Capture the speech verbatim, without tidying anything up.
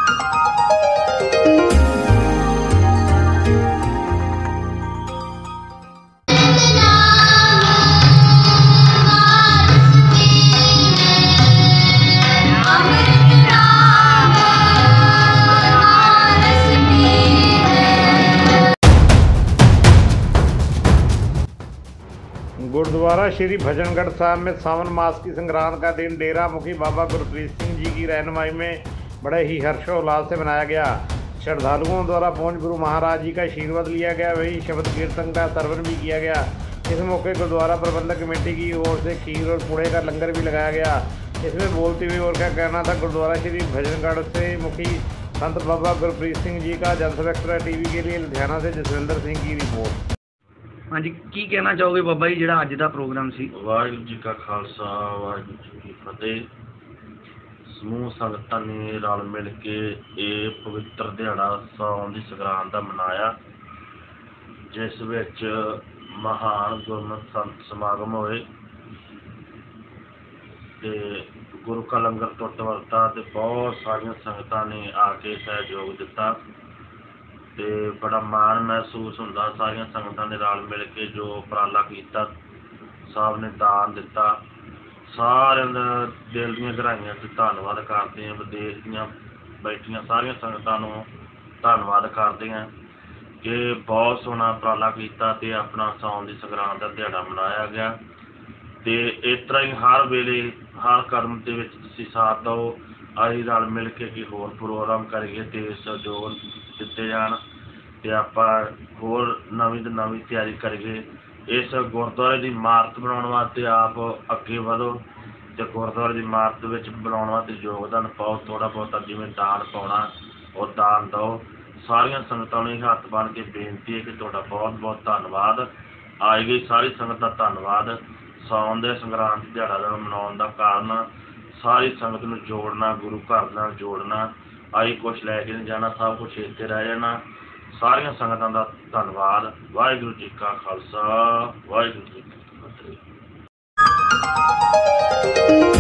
गुरुद्वारा श्री भजनगढ़ साहब में सावन मास की संक्रांत का दिन डेरा मुखी बाबा गुरप्रीत सिंह जी की रहनुमाई में बड़े ही हर्षोल्लास से मनाया गया। श्रद्धालुओं द्वारा पहुंच गुरु महाराज जी का आशीर्वाद लिया गया, वही शब्द कीर्तन का सर्वन भी किया गया। इस मौके गुरुद्वारा प्रबंधक कमेटी की ओर से खीर और पुड़े का लंगर भी लगाया गया। इसमें बोलते हुए और क्या कहना था गुरुद्वारा श्री भजनगढ़ से मुखी संत बाबा गुरप्रीत सिंह जी का। जनता एक्स्ट्रा टीवी के लिए लुधियाना से जसविंदर सिंह की रिपोर्ट। हाँ जी, की कहना चाहोगे बाबा जी ਜਿਹੜਾ ਅੱਜ ਦਾ ਪ੍ਰੋਗਰਾਮ ਸੀ? ਵਾਹਿਗੁਰੂ ਜੀ ਕਾ ਖਾਲਸਾ ਵਾਹਿਗੁਰੂ ਜੀ ਕੀ ਫਤਿਹ। ਸਮੂਹ ਸੰਗਤਾਂ ਨੇ ਰਲ ਮਿਲ ਕੇ ਇਹ ਪਵਿੱਤਰ ਦਿਹਾੜਾ ਸਾਉਣ ਦੀ ਸੰਗਰਾਂਦ ਦਾ ਮਨਾਇਆ, ਜਿਸ ਵਿੱਚ ਮਹਾਨ ਗੁਰਮਤਿ ਸੰਤ ਸਮਾਗਮ ਹੋਏ ਤੇ ਗੁਰੂ ਕਾ ਲੰਗਰ ਟੁੱਟ ਵਰਤਾ ਤੇ ਬਹੁਤ ਸਾਰੀਆਂ ਸੰਗਤਾਂ ਨੇ ਆ ਕੇ ਸਹਿਯੋਗ ਦਿੱਤਾ ਤੇ ਬੜਾ ਮਾਣ ਮਹਿਸੂਸ ਹੁੰਦਾ। ਸਾਰੀਆਂ ਸੰਗਤਾਂ ਨੇ ਰਲ ਮਿਲ ਕੇ ਜੋ ਉਪਰਾਲਾ ਕੀਤਾ, ਸਭ ਨੇ ਦਾਨ ਦਿੱਤਾ। ਸਾਰਿਆਂ ਦਾ ਦਿਲ ਦੀਆਂ ਗਹਿਰਾਈਆਂ 'ਚ ਧੰਨਵਾਦ ਕਰਦੇ ਹਾਂ। ਵਿਦੇਸ਼ ਦੀਆਂ ਬੈਠੀਆਂ ਸਾਰੀਆਂ ਸੰਗਤਾਂ ਨੂੰ ਧੰਨਵਾਦ ਕਰਦੇ ਹਾਂ ਕਿ ਬਹੁਤ ਸੋਹਣਾ ਉਪਰਾਲਾ ਕੀਤਾ ਤੇ ਆਪਣਾ ਸਾਉਣ ਦੀ ਸੰਗਰਾਂਦ ਦਾ ਦਿਹਾੜਾ ਮਨਾਇਆ ਗਿਆ। ਤੇ ਇਸ ਤਰ੍ਹਾਂ ਹੀ ਹਰ ਵੇਲੇ ਹਰ ਕਦਮ ਦੇ ਵਿੱਚ ਤੁਸੀਂ ਸਾਥ ਦਿਓ। ਅਸੀਂ ਰਲ ਮਿਲ ਕੇ ਕੀ ਹੋਰ ਪ੍ਰੋਗਰਾਮ ਕਰੀਏ ਤੇ ਸਹਿਯੋਗ ਦਿੱਤੇ ਜਾਣ ਤੇ ਆਪਾਂ ਹੋਰ ਨਵੀਂ ਤੋਂ ਨਵੀਂ ਤਿਆਰੀ ਕਰੀਏ। ਇਸ ਗੁਰਦੁਆਰੇ ਦੀ ਇਮਾਰਤ ਬਣਾਉਣ ਵਾਸਤੇ ਆਪ ਅੱਗੇ ਵਧੋ ਤੇ ਗੁਰਦੁਆਰੇ ਦੀ ਇਮਾਰਤ ਵਿੱਚ ਬਣਾਉਣ ਵਾਸਤੇ ਯੋਗਦਾਨ ਪਾਓ। ਥੋੜ੍ਹਾ ਬਹੁਤਾ ਜਿਵੇਂ ਦਾਨ ਪਾਉਣਾ ਉਹ ਦਾਨ ਦਿਓ। ਸਾਰੀਆਂ ਸੰਗਤਾਂ ਨੂੰ ਹੱਥ ਬੰਨ੍ਹ ਕੇ ਬੇਨਤੀ ਹੈ ਕਿ ਤੁਹਾਡਾ ਬਹੁਤ ਬਹੁਤ ਧੰਨਵਾਦ। ਆਈ ਗਈ ਸਾਰੀ ਸੰਗਤ ਦਾ ਧੰਨਵਾਦ। ਸਾਉਣ ਦੇ ਸੰਗਰਾਂਦ ਦਿਹਾੜਾ ਦਾ ਮਨਾਉਣ ਦਾ ਕਾਰਨ ਸਾਰੀ ਸੰਗਤ ਨੂੰ ਜੋੜਨਾ, ਗੁਰੂ ਘਰ ਨਾਲ ਜੋੜਨਾ। ਆਈ ਕੁਛ ਲੈ ਕੇ ਨਹੀਂ ਜਾਣਾ, ਸਭ ਕੁਛ ਇੱਥੇ ਰਹਿ ਜਾਣਾ। ਸਾਰੀਆਂ ਸੰਗਤਾਂ ਦਾ ਧੰਨਵਾਦ। ਵਾਹਿਗੁਰੂ ਜੀ ਕਾ ਖਾਲਸਾ ਵਾਹਿਗੁਰੂ ਜੀ ਕੀ ਫਤਿਹ।